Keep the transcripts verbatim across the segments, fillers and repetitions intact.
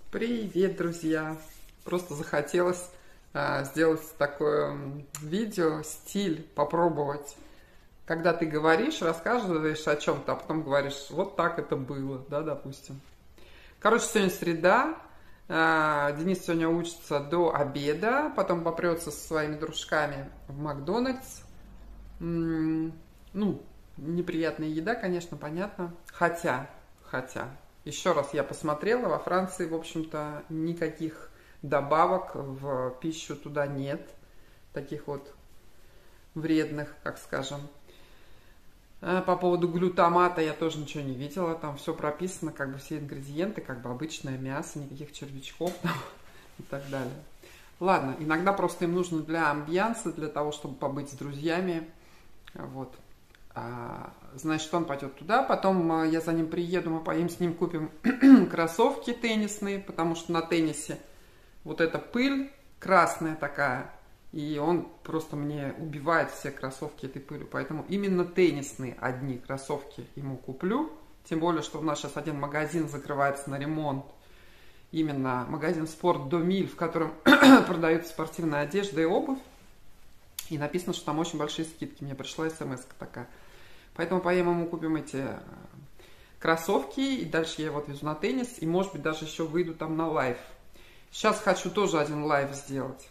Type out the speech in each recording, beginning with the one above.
Привет, друзья! Просто захотелось а, сделать такое видео, стиль, попробовать. Когда ты говоришь, рассказываешь о чем-то, а потом говоришь, вот так это было, да, допустим. Короче, сегодня среда, а, Денис сегодня учится до обеда, потом попрется со своими дружками в Макдональдс. М-м, ну, неприятная еда, конечно, понятно. Хотя, хотя... Еще раз я посмотрела, во Франции, в общем-то, никаких добавок в пищу туда нет. Таких вот вредных, как скажем. По поводу глютамата я тоже ничего не видела. Там все прописано, как бы все ингредиенты, как бы обычное мясо, никаких червячков там, и так далее. Ладно, иногда просто им нужно для амбианса, для того, чтобы побыть с друзьями. Вот. Значит, он пойдет туда, потом я за ним приеду, мы поедем с ним, купим кроссовки теннисные, потому что на теннисе вот эта пыль красная такая, и он просто мне убивает все кроссовки этой пылью, поэтому именно теннисные одни кроссовки ему куплю, тем более, что у нас сейчас один магазин закрывается на ремонт, именно магазин Спорт до Миль, в котором продается спортивная одежда и обувь, и написано, что там очень большие скидки, мне пришла смс-ка такая. Поэтому поедем, ему купим эти кроссовки, и дальше я его отвезу на теннис, и, может быть, даже еще выйду там на лайв. Сейчас хочу тоже один лайв сделать.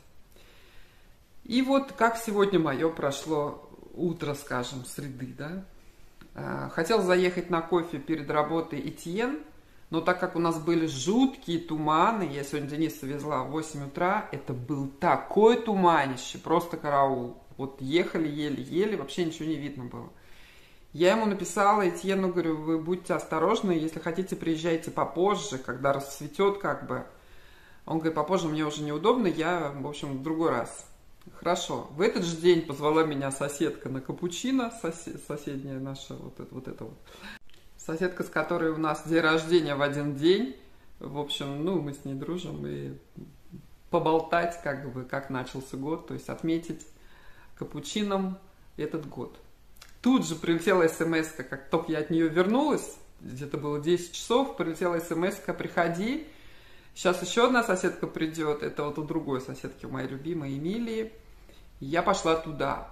И вот как сегодня мое прошло утро, скажем, среды, да. Хотел заехать на кофе перед работой Этьен, но так как у нас были жуткие туманы, я сегодня Дениса везла в восемь утра, это был такой туманище, просто караул. Вот ехали еле-еле, вообще ничего не видно было. Я ему написала, Этьену, говорю, вы будьте осторожны, если хотите, приезжайте попозже, когда расцветет как бы. Он говорит, попозже мне уже неудобно, я, в общем, в другой раз. Хорошо. В этот же день позвала меня соседка на капучино, сосед, соседняя наша, вот это, вот это вот. Соседка, с которой у нас день рождения в один день. В общем, ну, мы с ней дружим, и поболтать, как бы, как начался год, то есть отметить капучином этот год. Тут же прилетела смс-ка, как только я от нее вернулась, где-то было десять часов, прилетела смс-ка, приходи. Сейчас еще одна соседка придет, это вот у другой соседки, у моей любимой Эмилии. Я пошла туда.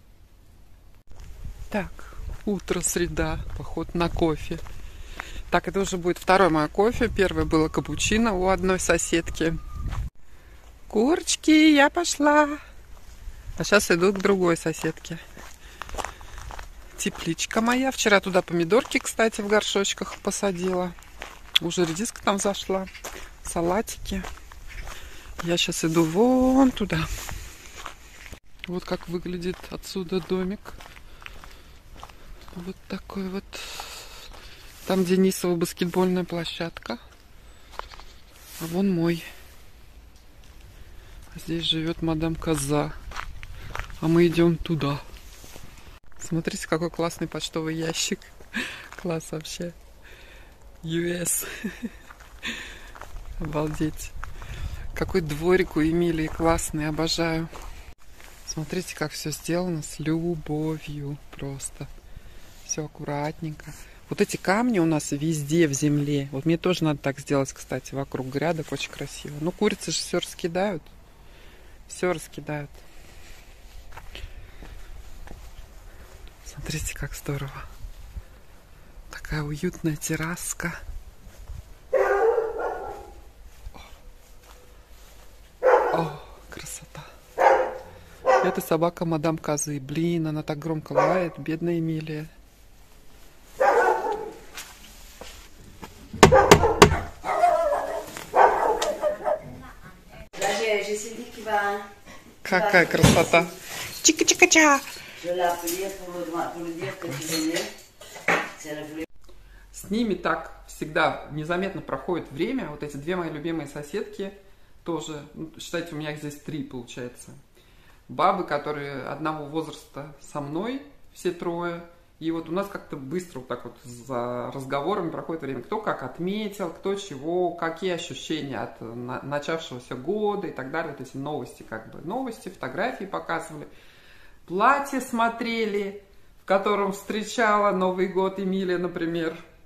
Так, утро, среда, поход на кофе. Так, это уже будет второй мой кофе. Первое было капучино у одной соседки. Курочки, я пошла. А сейчас иду к другой соседке. Тепличка моя. Вчера туда помидорки, кстати, в горшочках посадила. Уже редиска там зашла. Салатики. Я сейчас иду вон туда. Вот как выглядит отсюда домик. Вот такой вот. Там Денисова баскетбольная площадка. А вон мой. Здесь живет мадам Коза. А мы идем туда. Смотрите, какой классный почтовый ящик. Класс вообще. ю эс. Обалдеть. Какой дворик у Эмилии классный, обожаю. Смотрите, как все сделано с любовью просто. Все аккуратненько. Вот эти камни у нас везде в земле. Вот мне тоже надо так сделать, кстати, вокруг грядок. Очень красиво. Ну, курицы же все раскидают. Все раскидают. Смотрите, как здорово. Такая уютная терраска. О, О красота. Это собака мадам Козы. Блин, она так громко лает. Бедная Эмилия. Какая красота. Чика-чика-ча. С ними так всегда незаметно проходит время. Вот эти две мои любимые соседки тоже, ну, считайте, у меня их здесь три получается. Бабы, которые одного возраста со мной, все трое. И вот у нас как-то быстро вот так вот за разговорами проходит время. Кто как отметил, кто чего, какие ощущения от начавшегося года и так далее. Вот эти новости, как бы новости, фотографии показывали. Платье смотрели, в котором встречала Новый год Эмилия, например.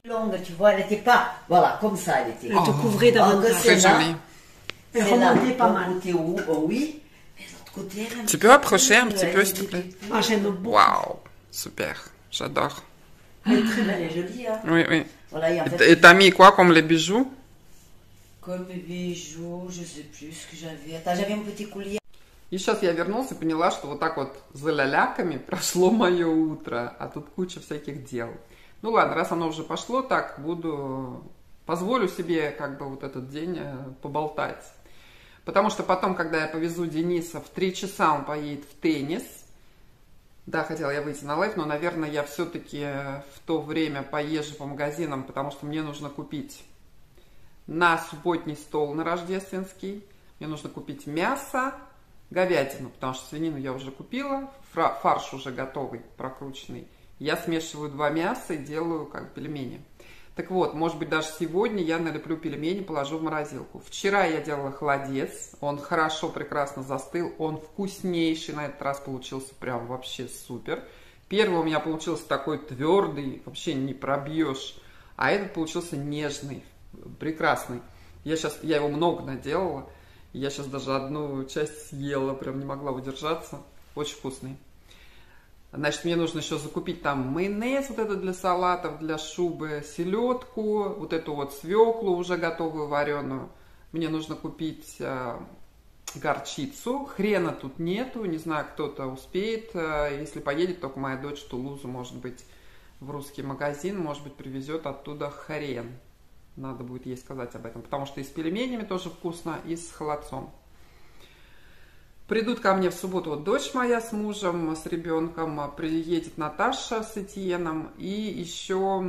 Longue, tu vois, elle n'était pas, voilà, comme ça, elle était. Elle te couvrait davantage. C'est joli. Elle C'est là, remontait pas d'un mal. côté, oh, oh oui, mais de l'autre côté, elle. Tu peux approcher un petit peu, s'il te plaît? Ah, j'aime beaucoup. Waouh, super, j'adore. Elle est très belle, elle est jolie, hein. Oui, oui. Voilà, et en Et fait, et t'as mis quoi comme les bijoux? comme bijoux, je sais plus ce que j'avais. Attends, j'avais un petit collier. И сейчас я вернулась и поняла, что вот так вот за ляляками прошло мое утро, а тут куча всяких дел. Ну ладно, раз оно уже пошло, так буду, позволю себе как бы вот этот день э, поболтать. Потому что потом, когда я повезу Дениса, в три часа он поедет в теннис. Да, хотела я выйти на лайв, но, наверное, я все-таки в то время поезжу по магазинам, потому что мне нужно купить на субботний стол на рождественский. Мне нужно купить мясо, говядину, потому что свинину я уже купила, фарш уже готовый, прокрученный. Я смешиваю два мяса и делаю как пельмени. Так вот, может быть, даже сегодня я налеплю пельмени, положу в морозилку. Вчера я делала холодец, он хорошо, прекрасно застыл, он вкуснейший на этот раз получился, прям вообще супер. Первый у меня получился такой твердый, вообще не пробьешь, а этот получился нежный, прекрасный. Я сейчас, я его много наделала, я сейчас даже одну часть съела, прям не могла удержаться, очень вкусный. Значит, мне нужно еще закупить там майонез вот это для салатов, для шубы, селедку, вот эту вот свеклу уже готовую вареную. Мне нужно купить э, горчицу, хрена тут нету, не знаю, кто-то успеет. Э, если поедет, только моя дочь в Тулузу, может быть, в русский магазин, может быть, привезет оттуда хрен. Надо будет ей сказать об этом, потому что и с пельменями тоже вкусно, и с холодцом. Придут ко мне в субботу вот дочь моя с мужем, с ребенком, приедет Наташа с Этьеном и еще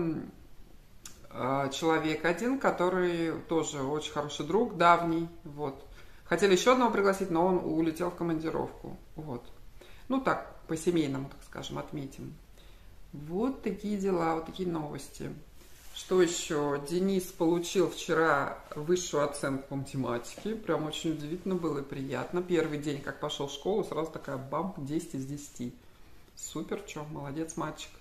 э, человек один, который тоже очень хороший друг, давний, вот. Хотели еще одного пригласить, но он улетел в командировку, вот. Ну так, по-семейному, так скажем, отметим. Вот такие дела, вот такие новости. Что еще? Денис получил вчера высшую оценку по математике. Прям очень удивительно было и приятно. Первый день, как пошел в школу, сразу такая бам, десять из десяти. Супер, что, молодец мальчик.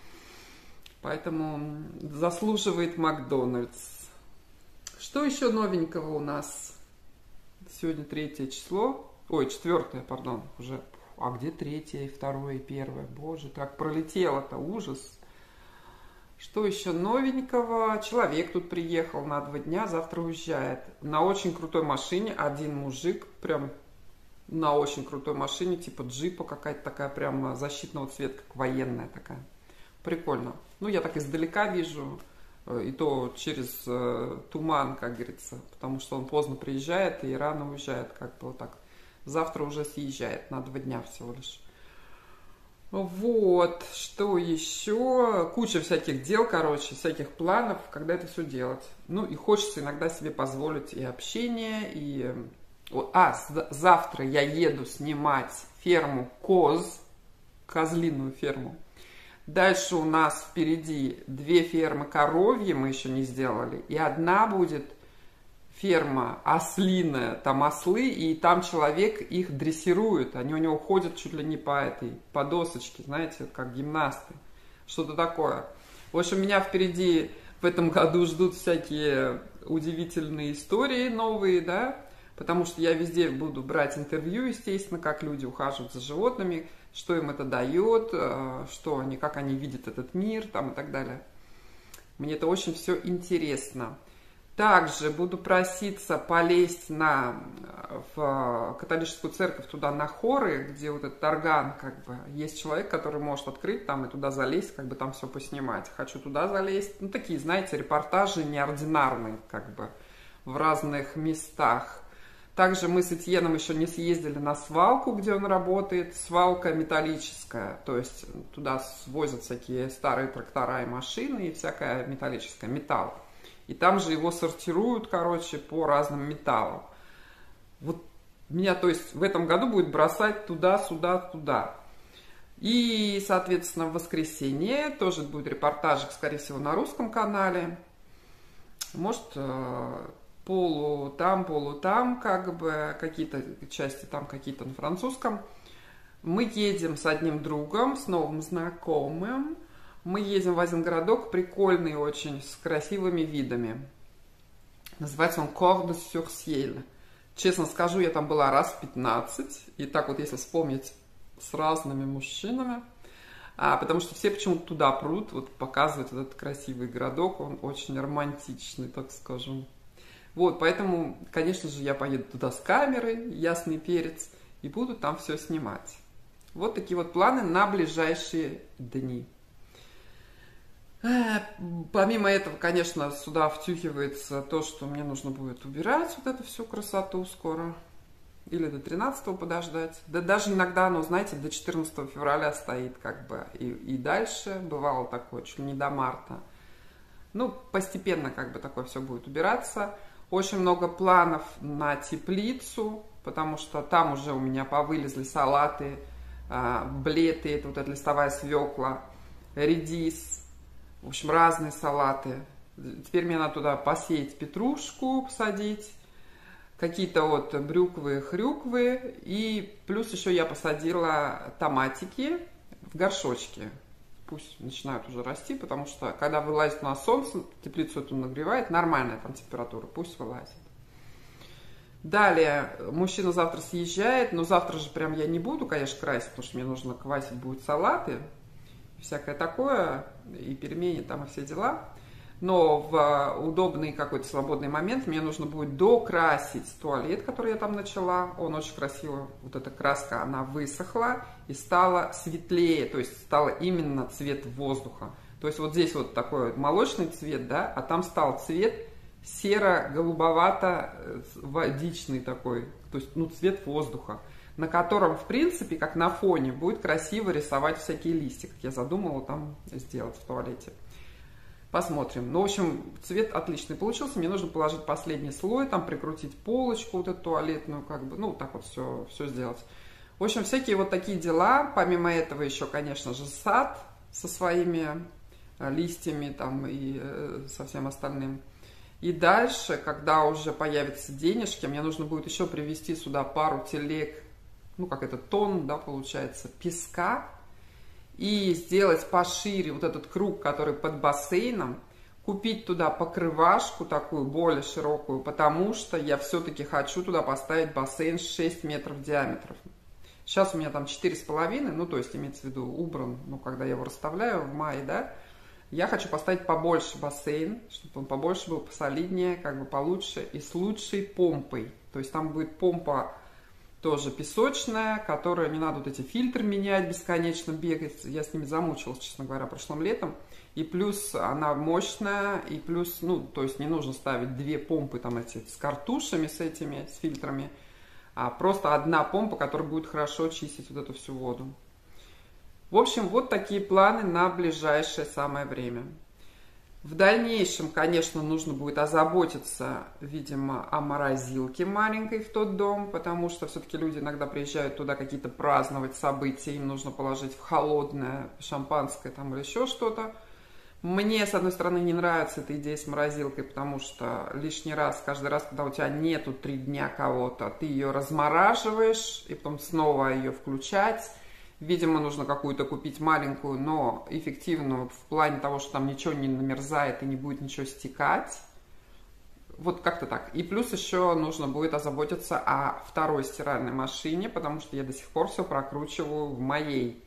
Поэтому заслуживает Макдональдс. Что еще новенького у нас? Сегодня третье число. Ой, четвертое, пардон, уже. А где третье, второе и первое? Боже, так пролетело-то, ужас. Что еще новенького? Человек тут приехал на два дня, завтра уезжает. На очень крутой машине, один мужик, прям на очень крутой машине, типа джипа, какая-то такая прям защитного цвета, как военная такая. Прикольно. Ну, я так издалека вижу, и то через э, туман, как говорится, потому что он поздно приезжает и рано уезжает, как бы вот так. Завтра уже съезжает, на два дня всего лишь. Вот, что еще? Куча всяких дел, короче, всяких планов, когда это все делать. Ну, и хочется иногда себе позволить и общение, и... А, завтра я еду снимать ферму коз, козлиную ферму. Дальше у нас впереди две фермы коровьи мы еще не сделали, и одна будет ферма ослиная, там ослы, и там человек их дрессирует, они у него ходят чуть ли не по этой, по досочке, знаете, как гимнасты, что-то такое. В общем, меня впереди в этом году ждут всякие удивительные истории новые, да, потому что я везде буду брать интервью, естественно, как люди ухаживают за животными, что им это дает, что они, как они видят этот мир, там и так далее. Мне это очень все интересно. Также буду проситься полезть на, в католическую церковь, туда на хоры, где вот этот орган, как бы, есть человек, который может открыть там и туда залезть, как бы там все поснимать. Хочу туда залезть. Ну, такие, знаете, репортажи неординарные, как бы, в разных местах. Также мы с Этьеном еще не съездили на свалку, где он работает. Свалка металлическая, то есть туда свозят всякие старые трактора и машины и всякая металлическая, металл. И там же его сортируют, короче, по разным металлам. Вот меня, то есть, в этом году будет бросать туда, сюда, туда. И, соответственно, в воскресенье тоже будет репортажик, скорее всего, на русском канале. Может, полу там, полу там, как бы, какие-то части там, какие-то на французском. Мы едем с одним другом, с новым знакомым. Мы едем в один городок, прикольный очень, с красивыми видами. Называется он Cordes-sur-Ciel. Честно скажу, я там была раз в пятнадцать. И так вот, если вспомнить, с разными мужчинами. А, потому что все почему-то туда прут, вот показывают этот красивый городок. Он очень романтичный, так скажем. Вот, поэтому, конечно же, я поеду туда с камерой, ясный перец, и буду там все снимать. Вот такие вот планы на ближайшие дни. Помимо этого, конечно, сюда втюхивается то, что мне нужно будет убирать вот эту всю красоту скоро. Или до тринадцатого подождать. Да даже иногда, ну, знаете, до четырнадцатого февраля стоит как бы. И, и дальше бывало такое, чуть ли не до марта. Ну, постепенно как бы такое все будет убираться. Очень много планов на теплицу, потому что там уже у меня повылезли салаты, блеты, это вот эта листовая свекла, редис. В общем, разные салаты. Теперь мне надо туда посеять петрушку, посадить, какие-то вот брюквы, хрюквы. И плюс еще я посадила томатики в горшочки. Пусть начинают уже расти, потому что когда вылазит на солнце, теплицу эту нагревает, нормальная там температура, пусть вылазит. Далее, мужчина завтра съезжает, но завтра же прям я не буду, конечно, красить, потому что мне нужно квасить будет салаты. Всякое такое, и пельмени там, и все дела. Но в удобный какой-то свободный момент мне нужно будет докрасить туалет, который я там начала. Он очень красиво, вот эта краска, она высохла и стала светлее, то есть стала именно цвет воздуха. То есть вот здесь вот такой молочный цвет, да, а там стал цвет серо-голубовато-водичный такой, то есть, ну, цвет воздуха, на котором, в принципе, как на фоне, будет красиво рисовать всякие листья, как я задумала там сделать в туалете. Посмотрим. Ну, в общем, цвет отличный получился. Мне нужно положить последний слой, там прикрутить полочку вот эту туалетную, как бы, ну, так вот все, все сделать. В общем, всякие вот такие дела. Помимо этого еще, конечно же, сад со своими листьями там и э, со всем остальным. И дальше, когда уже появятся денежки, мне нужно будет еще привезти сюда пару телег, ну, как это, тонн, да, получается, песка, и сделать пошире вот этот круг, который под бассейном, купить туда покрывашку такую, более широкую, потому что я все-таки хочу туда поставить бассейн шесть метров диаметром. Сейчас у меня там четыре с половиной, ну, то есть, имеется в виду, убран, ну, когда я его расставляю в мае, да, я хочу поставить побольше бассейн, чтобы он побольше был, посолиднее, как бы получше и с лучшей помпой. То есть там будет помпа тоже песочная, которая, не надо вот эти фильтры менять, бесконечно бегать. Я с ними замучилась, честно говоря, прошлым летом. И плюс она мощная, и плюс, ну, то есть не нужно ставить две помпы там эти с картушами, с этими, с фильтрами, а просто одна помпа, которая будет хорошо чистить вот эту всю воду. В общем, вот такие планы на ближайшее самое время. В дальнейшем, конечно, нужно будет озаботиться, видимо, о морозилке маленькой в тот дом, потому что все-таки люди иногда приезжают туда какие-то праздновать события, им нужно положить в холодное шампанское там или еще что-то. Мне, с одной стороны, не нравится эта идея с морозилкой, потому что лишний раз, каждый раз, когда у тебя нету три дня кого-то, ты ее размораживаешь и потом снова ее включать. Видимо, нужно какую-то купить маленькую, но эффективную в плане того, что там ничего не намерзает и не будет ничего стекать. Вот как-то так. И плюс еще нужно будет озаботиться о второй стиральной машине, потому что я до сих пор все прокручиваю в моей.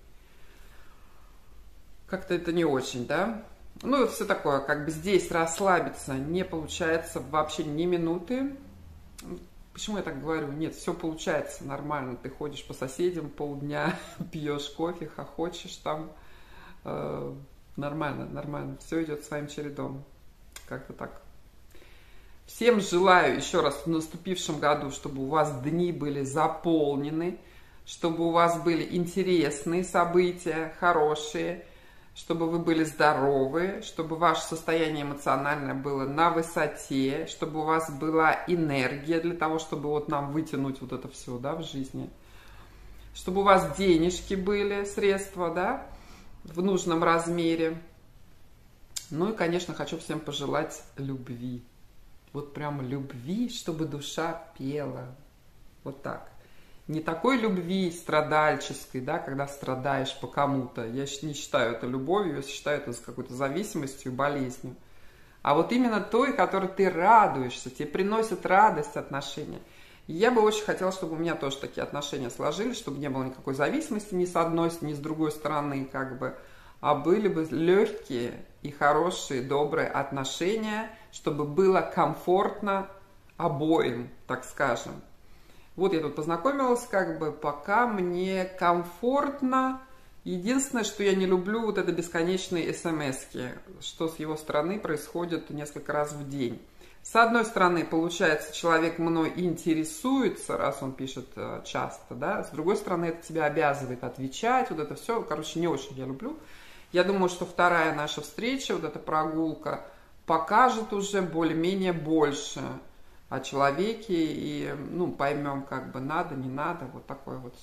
Как-то это не очень, да? Ну, все такое, как бы здесь расслабиться не получается вообще ни минуты. Почему я так говорю? Нет, все получается нормально. Ты ходишь по соседям полдня, пьешь кофе, хохочешь там. Э, нормально, нормально. Все идет своим чередом. Как-то так. Всем желаю еще раз в наступившем году, чтобы у вас дни были заполнены, чтобы у вас были интересные события, хорошие, чтобы вы были здоровы, чтобы ваше состояние эмоциональное было на высоте, чтобы у вас была энергия для того, чтобы вот нам вытянуть вот это все, да, в жизни. Чтобы у вас денежки были, средства, да, в нужном размере. Ну и, конечно, хочу всем пожелать любви. Вот прям любви, чтобы душа пела. Вот так. не такой любви страдальческой, да, когда страдаешь по кому-то. Я не считаю это любовью, я считаю это какой-то зависимостью, болезнью. А вот именно той, которой ты радуешься, тебе приносит радость отношения. И я бы очень хотела, чтобы у меня тоже такие отношения сложились, чтобы не было никакой зависимости ни с одной, ни с другой стороны, как бы, а были бы легкие и хорошие, добрые отношения, чтобы было комфортно обоим, так скажем. Вот я тут познакомилась, как бы, пока мне комфортно. Единственное, что я не люблю, вот это бесконечные смски, что с его стороны происходит несколько раз в день. С одной стороны, получается, человек мной интересуется, раз он пишет часто, да, с другой стороны, это тебя обязывает отвечать, вот это все, короче, не очень я люблю. Я думаю, что вторая наша встреча, вот эта прогулка, покажет уже более-менее больше о человеке, и, ну, поймем, как бы надо, не надо, вот такое вот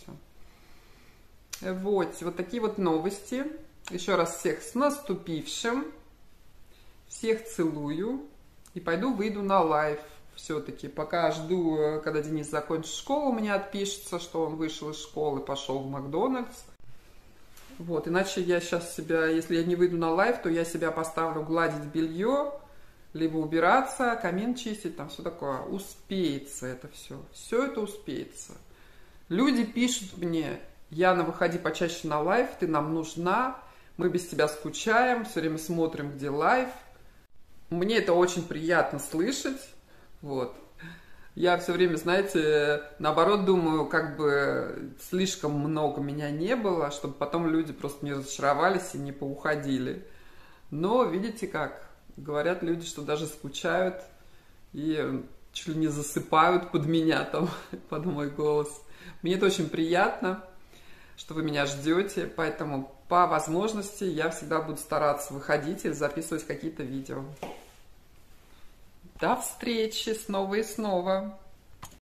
все. Вот, вот такие вот новости. Еще раз всех с наступившим. Всех целую. И пойду выйду на лайв все-таки. Пока жду, когда Денис закончит школу, у меня отпишется, что он вышел из школы, пошел в Макдональдс. Вот, иначе я сейчас себя, если я не выйду на лайв, то я себя поставлю гладить белье, либо убираться, камин чистить, там все такое. Успеется это все. Все это успеется. Люди пишут мне: Яна, выходи почаще на лайв, ты нам нужна, мы без тебя скучаем, все время смотрим, где лайв. Мне это очень приятно слышать. Вот. Я все время, знаете, наоборот думаю, как бы слишком много меня не было, чтобы потом люди просто не разочаровались и не поуходили. Но видите как? Говорят люди, что даже скучают и чуть ли не засыпают под меня, там, под мой голос. Мне это очень приятно, что вы меня ждете, поэтому по возможности я всегда буду стараться выходить или записывать какие-то видео. До встречи снова и снова!